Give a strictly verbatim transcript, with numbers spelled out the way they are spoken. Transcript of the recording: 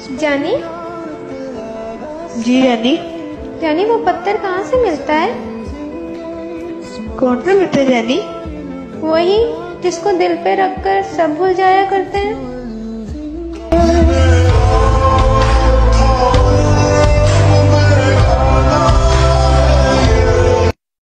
जानी जी रानी। जानी वो पत्थर कहाँ से मिलता है? कौन सा मिलता है रानी? वही जिसको दिल पे रखकर सब भूल जाया करते हैं।